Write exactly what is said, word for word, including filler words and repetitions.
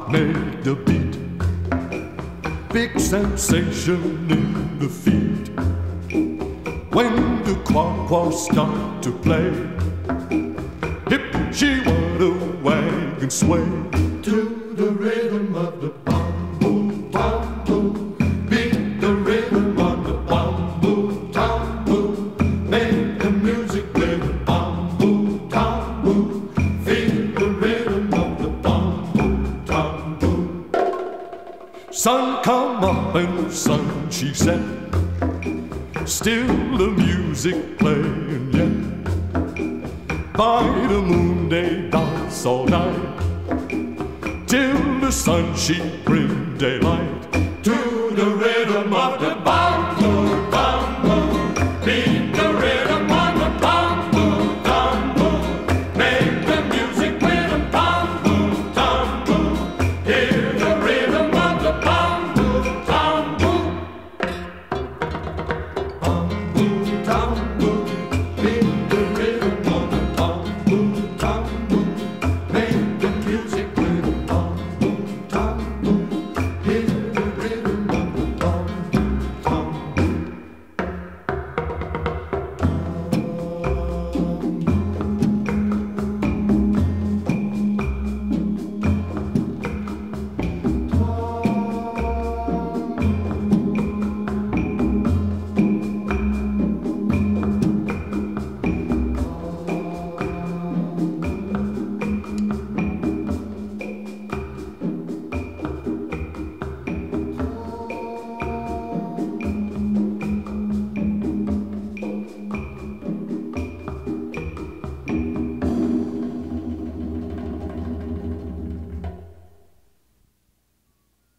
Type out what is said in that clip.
made the beat, big sensation in the feet. When the quack-quack start to play, hip, she would a wagon sway to the rhythm of the bamboo-tamboo. Beat the rhythm of the bamboo-tamboo. Make the music play the bamboo-tamboo. Feel the rhythm of the bamboo-tamboo. Sun come up and sun she set, still the music playing yet. By the moon they dance all night, till the sun she bring daylight.